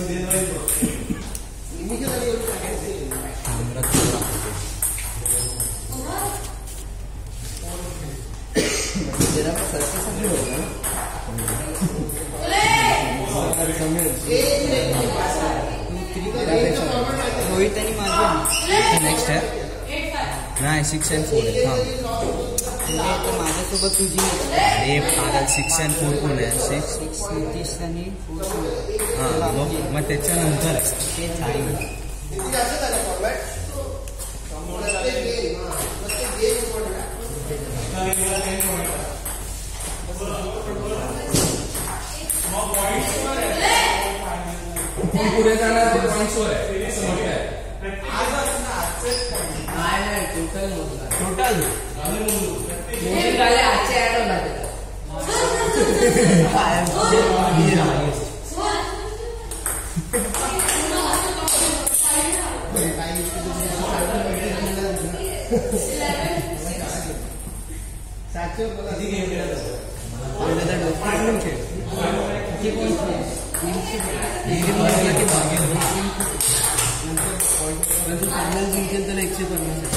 रोहित आणि माझे नेक्स्ट आहे नाही 6 and 4 आहे. हां तर माझ्यासोबत तुझी अरे पागल 6 and 4 कोण आहे? 6 नितीश आणि 4. हां मग त्याच्यानंतर तेच आहे. पुढे जाणार पॉईंट्सवर आहे. टोटल आजचे ऍड होणार फायनल जिंकेल तर 150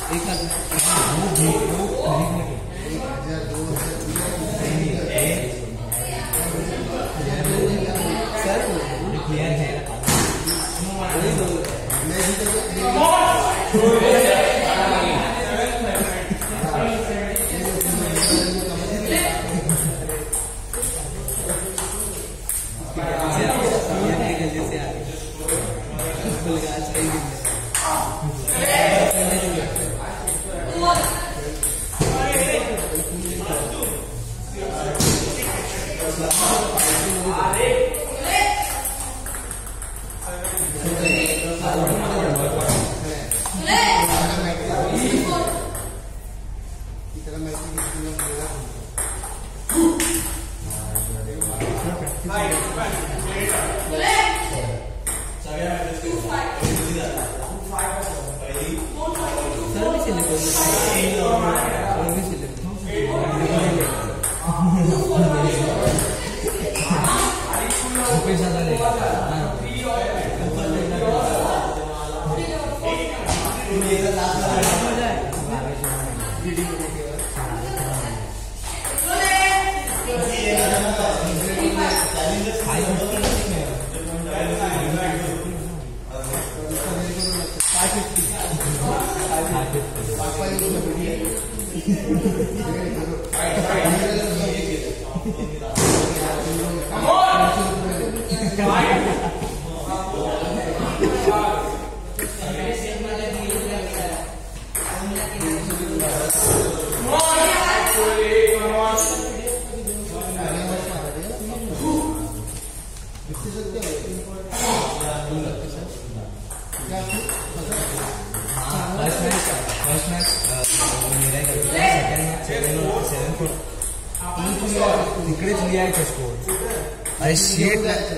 तिकडेच लिहायचं स्कोर. अरे शेट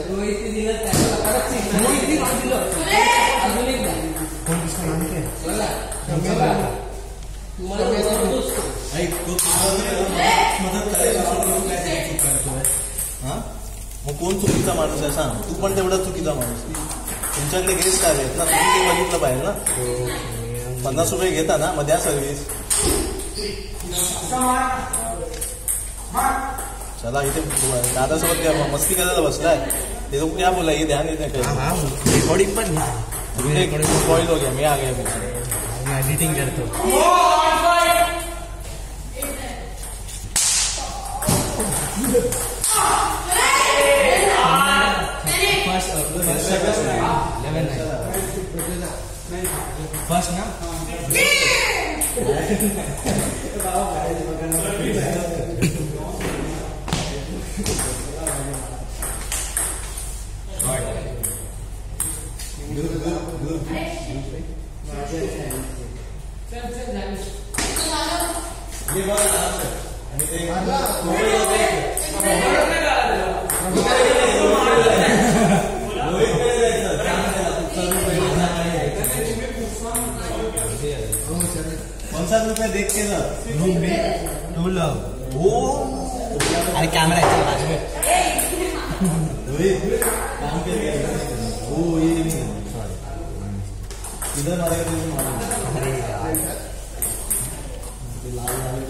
मग कोण चुकीचा माणूस आहे सांग. तू पण तेवढा चुकीचा माणूस. तुमच्याकडे गेस्ट आलेत ना, तुम्ही ते बघितलं पाहिजे ना. 50 रुपये घेता ना, मग द्या सर्व्हिस. चला इथे दादासोबत मस्ती करायला बसलाय. ते लोग क्या बोला, ये ध्यान देते रिकॉर्डिंग पण स्पॉइल हो गया. मैं आ गया, एडिटिंग करतो. फर्स्ट ना ₹50 देख के ना अरे कैमरा है काम के वो ये नहीं सॉरी इधर मारेगा तो मारेगा अरे यार लाल लाल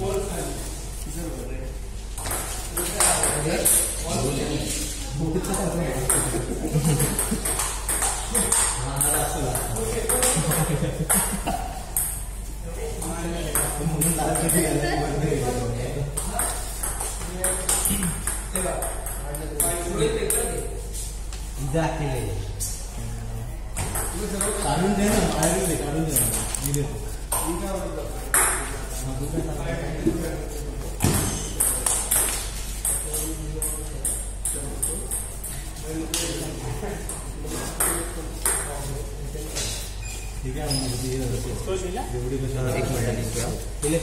काढून दे ना बाहेर दे काढून दे मी देतो ठीक आहे एवढी कशा एक मिनिट सगळे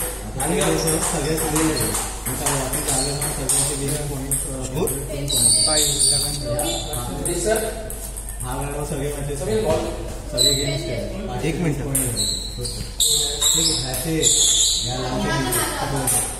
हा वेळा सगळे मॅचेस सगळे गेम्स खेळ एक मिनिट ठीक आहे